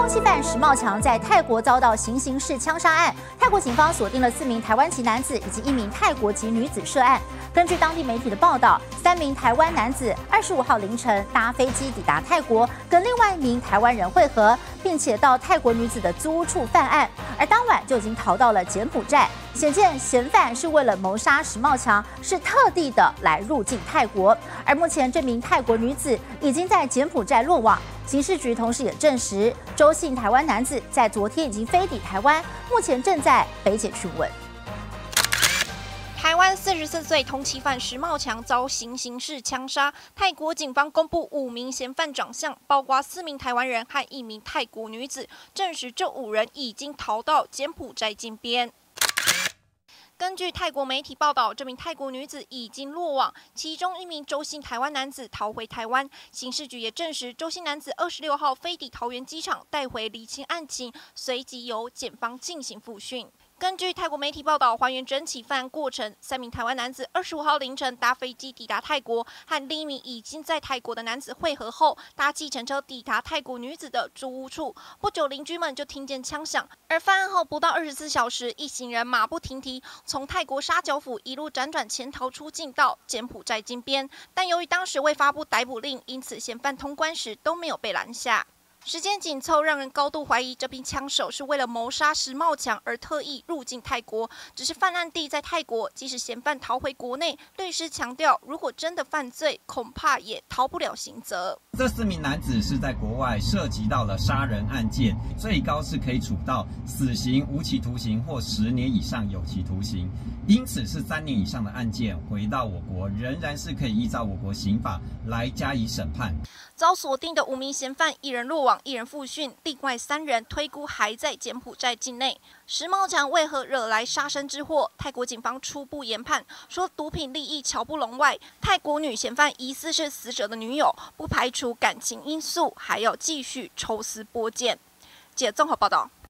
通缉犯石茂强在泰国遭到行刑式枪杀案，泰国警方锁定了4名台湾籍男子以及1名泰国籍女子涉案。根据当地媒体的报道，3名台湾男子25号凌晨搭飞机抵达泰国，跟另外1名台湾人会合，并且到泰国女子的租屋处犯案，而当晚就已经逃到了柬埔寨。显见嫌犯是为了谋杀石茂强，是特地的来入境泰国。而目前这名泰国女子已经在柬埔寨落网。刑事局同时也证实，周姓台湾男子在昨天已经飞抵台湾，目前正在北检讯问。 台湾44岁通缉犯石茂强遭行刑式枪杀，泰国警方公布5名嫌犯长相，包括4名台湾人和1名泰国女子，证实这5人已经逃到柬埔寨境边。根据泰国媒体报道，这名泰国女子已经落网，其中1名周姓台湾男子逃回台湾。刑事局也证实，周姓男子26号飞抵桃园机场，带回厘清案情，随即由检方进行复讯。根据泰国媒体报道，还原整起犯案过程，3名台湾男子25号凌晨搭飞机抵达泰国，和另1名已经在泰国的男子会合后，搭计程车抵达泰国女子的租屋处。不久，邻居们就听见枪响，而犯案后不到24小时，一行人马不停蹄，从泰国沙角府一路辗转潜逃出境到柬埔寨金边。但由于当时未发布逮捕令，因此嫌犯通关时都没有被拦下。时间紧凑，让人高度怀疑这批枪手是为了谋杀石茂强而特意入境泰国。只是犯案地在泰国，即使嫌犯逃回国内，律师强调，如果真的犯罪，恐怕也逃不了刑责。 这4名男子是在国外涉及到了杀人案件，最高是可以处到死刑、无期徒刑或10年以上有期徒刑。因此是3年以上的案件回到我国，仍然是可以依照我国刑法来加以审判。 遭锁定的5名嫌犯，1人落网，1人复讯，另外3人推估还在柬埔寨境内。石茂强为何惹来杀身之祸？泰国警方初步研判说，毒品利益瞧不拢外，泰国女嫌犯疑似是死者的女友，不排除感情因素，还要继续抽丝剥茧。记者综合报道。